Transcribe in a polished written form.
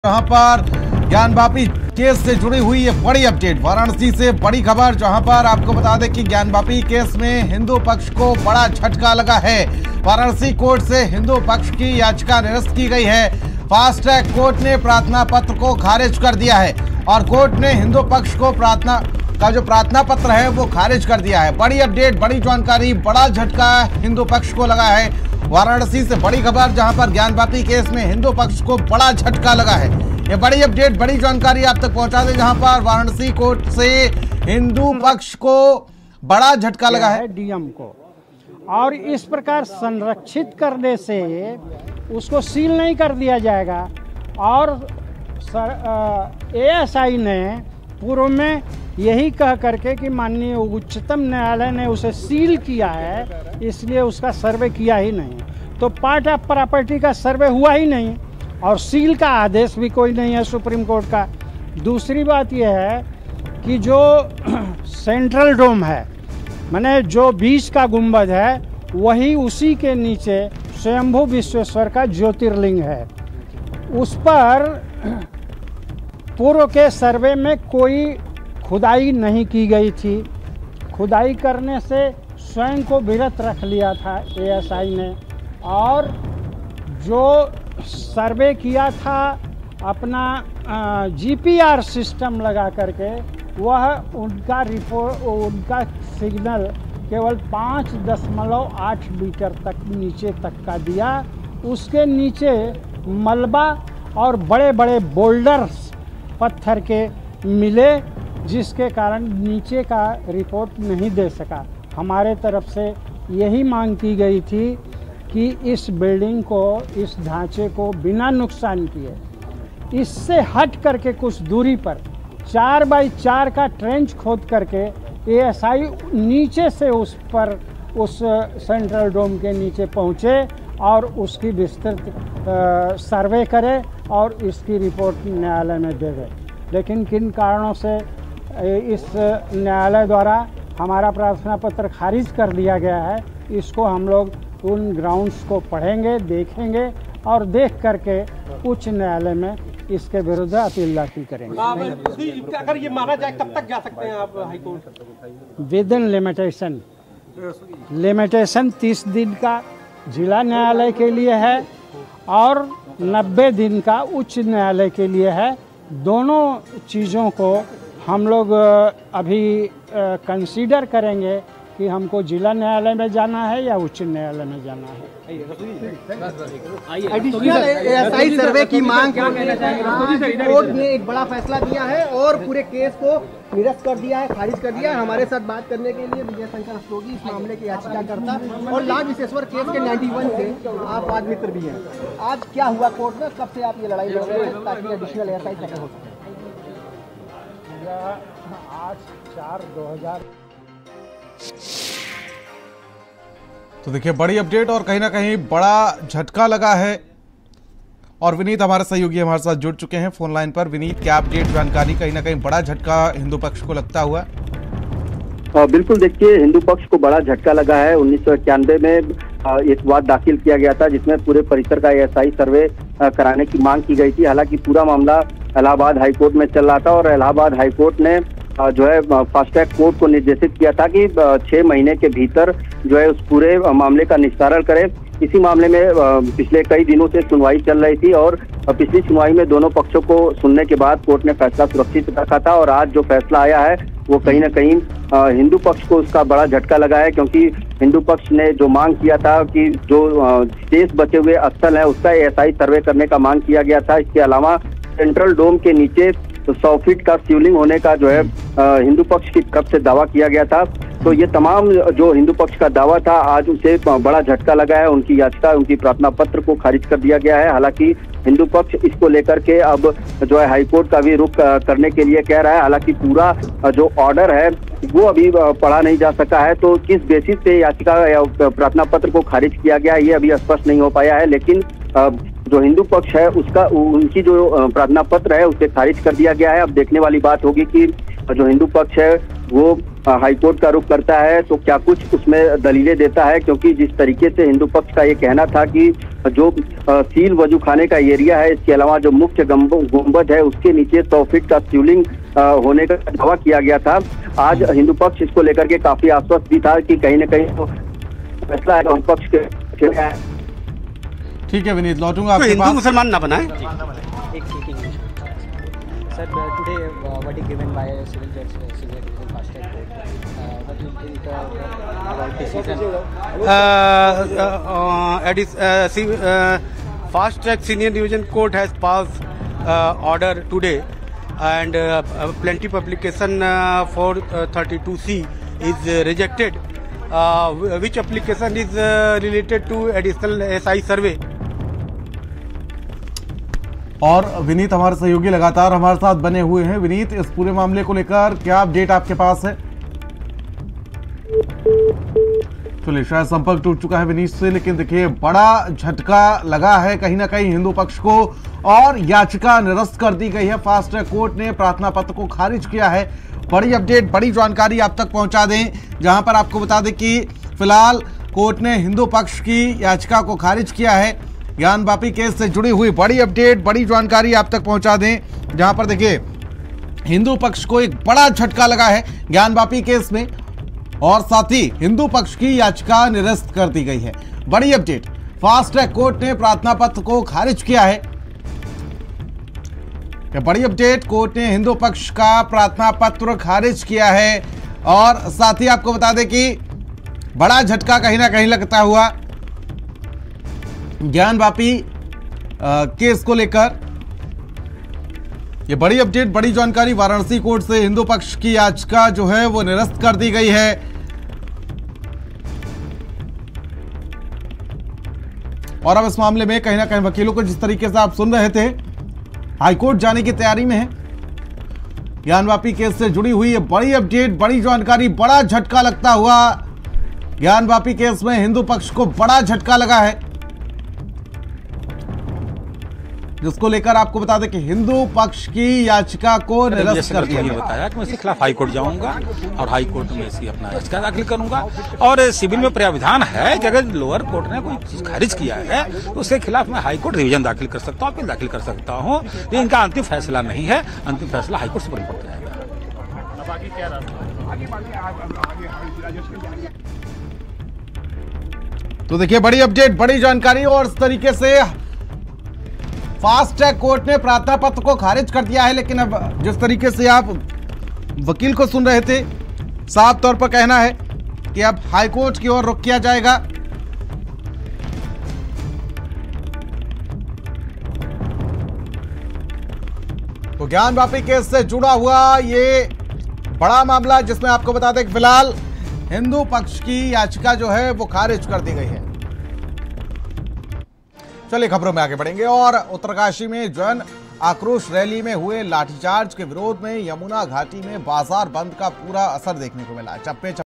जहां पर ज्ञानवापी केस से जुड़ी हुई ये बड़ी अपडेट, वाराणसी से बड़ी खबर, जहां पर आपको बता दें कि ज्ञानवापी केस में हिंदू पक्ष को बड़ा झटका लगा है। वाराणसी कोर्ट से हिंदू पक्ष की याचिका निरस्त की गई है। फास्ट ट्रैक कोर्ट ने प्रार्थना पत्र को खारिज कर दिया है और कोर्ट ने हिंदू पक्ष को प्रार्थना पत्र है वो खारिज कर दिया है। बड़ी अपडेट, बड़ी जानकारी, बड़ा झटका हिंदू पक्ष को लगा है। वाराणसी से बड़ी खबर, जहां पर ज्ञानवापी केस में हिंदू पक्ष को बड़ा झटका लगा है। ये बड़ी अपडेट, बड़ी जानकारी आप तक पहुंचा दें, जहां पर वाराणसी कोर्ट से हिंदू पक्ष को बड़ा झटका लगा है डीएम को, और इस प्रकार संरक्षित करने से उसको सील नहीं कर दिया जाएगा। और एएसआई ने पूर्व में यही कह करके कि माननीय उच्चतम न्यायालय ने उसे सील किया है, इसलिए उसका सर्वे किया ही नहीं, तो पार्ट ऑफ प्रॉपर्टी का सर्वे हुआ ही नहीं और सील का आदेश भी कोई नहीं है सुप्रीम कोर्ट का। दूसरी बात यह है कि जो सेंट्रल डोम है, माने जो बीच का गुंबद है, वही उसी के नीचे स्वयंभू विश्वेश्वर का ज्योतिर्लिंग है। उस पर पूर्व के सर्वे में कोई खुदाई नहीं की गई थी। खुदाई करने से स्वयं को विरत रख लिया था एएसआई ने, और जो सर्वे किया था अपना जीपीआर सिस्टम लगा करके, वह उनका रिपोर्ट, उनका सिग्नल केवल 5.8 मीटर तक नीचे तक का दिया। उसके नीचे मलबा और बड़े बड़े बोल्डर्स पत्थर के मिले, जिसके कारण नीचे का रिपोर्ट नहीं दे सका। हमारे तरफ से यही मांग की गई थी कि इस बिल्डिंग को, इस ढांचे को बिना नुकसान किए, इससे हट करके कुछ दूरी पर 4 बाई 4 का ट्रेंच खोद करके एएसआई नीचे से उस पर, उस सेंट्रल डोम के नीचे पहुँचे और उसकी विस्तृत सर्वे करे और इसकी रिपोर्ट न्यायालय में दे दे। लेकिन किन कारणों से इस न्यायालय द्वारा हमारा प्रार्थना पत्र खारिज कर दिया गया है, इसको हम लोग उन ग्राउंड्स को पढ़ेंगे, देखेंगे और देख करके उच्च न्यायालय में इसके विरुद्ध अपील दाखिल करेंगे। अगर ये माना जाए कब तक जा सकते हैं आप हाईकोर्ट? विद इन लिमिटेशन 30 दिन का जिला न्यायालय के लिए है और 90 दिन का उच्च न्यायालय के लिए है। दोनों चीज़ों को हम लोग अभी कंसीडर करेंगे कि हमको जिला न्यायालय में जाना है या उच्च न्यायालय में जाना है। एडिशनल एएसआई सर्वे की मांग कोर्ट ने एक बड़ा फैसला दिया है और पूरे केस को निरस्त कर दिया है, खारिज कर दिया है। हमारे साथ बात करने के लिए विजय शंकर रस्तोगी, इस मामले के याचिकाकर्ता और लाल विश्वेश्वर केस के 91 से आप आज मित्र भी हैं। आज क्या हुआ कोर्ट में, कब से आप ये लड़ाई लड़ रहे हैं ताकि एडिशनल एएसआई सर्वे हो सके? आज 4/2000। तो देखिए बड़ी अपडेट और कहीं ना कहीं बड़ा झटका लगा है। और विनीत हमारे सहयोगी हमारे साथ जुड़ चुके हैं फोन लाइन पर। विनीत, क्या अपडेट, जानकारी, कहीं ना कहीं बड़ा झटका हिंदू पक्ष को लगता हुआ? बिल्कुल, देखिए हिंदू पक्ष को बड़ा झटका लगा है। 1991 में एक वाद दाखिल किया गया था जिसमें पूरे परिसर का एएसआई सर्वे कराने की मांग की गई थी। हालांकि पूरा मामला इलाहाबाद हाईकोर्ट में चल रहा था और इलाहाबाद हाईकोर्ट ने जो है फास्ट ट्रैक कोर्ट को निर्देशित किया था कि 6 महीने के भीतर जो है उस पूरे मामले का निस्तारण करे। इसी मामले में पिछले कई दिनों से सुनवाई चल रही थी और पिछली सुनवाई में दोनों पक्षों को सुनने के बाद कोर्ट ने फैसला सुरक्षित रखा था और आज जो फैसला आया है वो कहीं ना कहीं हिंदू पक्ष को उसका बड़ा झटका लगा है, क्योंकि हिंदू पक्ष ने जो मांग किया था कि जो शेष बचे हुए स्थल है उसका एएसआई सर्वे करने का मांग किया गया था। इसके अलावा सेंट्रल डोम के नीचे 100 फीट का शिवलिंग होने का जो है हिंदू पक्ष की तरफ से दावा किया गया था। तो ये तमाम जो हिंदू पक्ष का दावा था, आज उसे बड़ा झटका लगा है। उनकी याचिका, उनकी प्रार्थना पत्र को खारिज कर दिया गया है। हालांकि हिंदू पक्ष इसको लेकर के अब जो है हाईकोर्ट का भी रुख करने के लिए कह रहा है। हालांकि पूरा जो ऑर्डर है वो अभी पढ़ा नहीं जा सका है, तो किस बेसिस से याचिका या प्रार्थना पत्र को खारिज किया गया है ये अभी स्पष्ट नहीं हो पाया है। लेकिन जो हिंदू पक्ष है उसका उनकी जो प्रार्थना पत्र है उसे खारिज कर दिया गया है। अब देखने वाली बात होगी कि जो हिंदू पक्ष है वो हाईकोर्ट का रुख करता है तो क्या कुछ उसमें दलीलें देता है, क्योंकि जिस तरीके से हिंदू पक्ष का ये कहना था कि जो सील वजू खाने का एरिया है, इसके अलावा जो मुख्य गुंबद है उसके नीचे 100 फीट का शिवलिंग होने का दावा किया गया था। आज हिंदू पक्ष इसको लेकर के काफी आश्वस्त भी था कि कहीं न कहीं तो फैसला है हम पक्ष के। ठीक है विनीत, लौटूंगा आपके हिंदू पास। मुसलमान ना बनाए। Sir, today verdict given by civil judge, civil division fast track court. What is it about decision? Fast track senior division court has passed order today, and plenty publication for 32C is rejected, which application is related to additional SI survey. और विनीत हमारे सहयोगी लगातार हमारे साथ बने हुए हैं। विनीत, इस पूरे मामले को लेकर क्या अपडेट आपके पास है? चलिए, शायद संपर्क टूट चुका है विनीत से, लेकिन देखिए बड़ा झटका लगा है कहीं ना कहीं हिंदू पक्ष को और याचिका निरस्त कर दी गई है। फास्ट ट्रैक कोर्ट ने प्रार्थना पत्र को खारिज किया है। बड़ी अपडेट, बड़ी जानकारी आप तक पहुंचा दें, जहां पर आपको बता दें कि फिलहाल कोर्ट ने हिंदू पक्ष की याचिका को खारिज किया है। ज्ञानवापी केस से जुड़ी हुई बड़ी अपडेट, बड़ी जानकारी आप तक पहुंचा दें, जहां पर देखिए हिंदू पक्ष को एक बड़ा झटका लगा है ज्ञानवापी केस में और साथ ही हिंदू पक्ष की याचिका निरस्त कर दी गई है। बड़ी अपडेट, फास्ट ट्रैक कोर्ट ने प्रार्थना पत्र को खारिज किया है। बड़ी अपडेट, कोर्ट ने हिंदू पक्ष का प्रार्थना पत्र खारिज किया है और साथ ही आपको बता दें कि बड़ा झटका कहीं ना कहीं लगता हुआ ज्ञानवापी केस को लेकर। ये बड़ी अपडेट, बड़ी जानकारी, वाराणसी कोर्ट से हिंदू पक्ष की याचिका जो है वो निरस्त कर दी गई है। और अब इस मामले में कहीं ना कहीं वकीलों को जिस तरीके से आप सुन रहे थे, हाईकोर्ट जाने की तैयारी में है। ज्ञानवापी केस से जुड़ी हुई ये बड़ी अपडेट, बड़ी जानकारी, बड़ा झटका लगता हुआ ज्ञानवापी केस में हिंदू पक्ष को बड़ा झटका लगा है, जिसको लेकर आपको बता दें कि हिंदू पक्ष की याचिका को निरस्त कर दिया गया। बताया कि मैं इसके खिलाफ हाईकोर्ट जाऊंगा और हाईकोर्ट में इसी अपना याचिका दाखिल करूंगा। और सिविल में प्रावधान है कि अगर लोअर कोर्ट ने कोई चीज खारिज किया है तो उसके खिलाफ मैं हाईकोर्ट रिवीजन दाखिल कर सकता हूँ, अपील दाखिल कर सकता हूँ। ये इनका अंतिम फैसला नहीं है, अंतिम फैसला हाईकोर्ट सुप्रीम कोर्ट का जाएगा। तो देखिए बड़ी अपडेट, बड़ी जानकारी और इस तरीके से फास्ट ट्रैक कोर्ट ने प्रार्थना पत्र को खारिज कर दिया है। लेकिन अब जिस तरीके से आप वकील को सुन रहे थे, साफ तौर पर कहना है कि अब हाईकोर्ट की ओर रुख किया जाएगा। तो ज्ञानवापी केस से जुड़ा हुआ ये बड़ा मामला, जिसमें आपको बता दें कि फिलहाल हिंदू पक्ष की याचिका जो है वो खारिज कर दी गई है। चलिए खबरों में आगे बढ़ेंगे और उत्तरकाशी में जन आक्रोश रैली में हुए लाठीचार्ज के विरोध में यमुना घाटी में बाजार बंद का पूरा असर देखने को मिला। चप्पे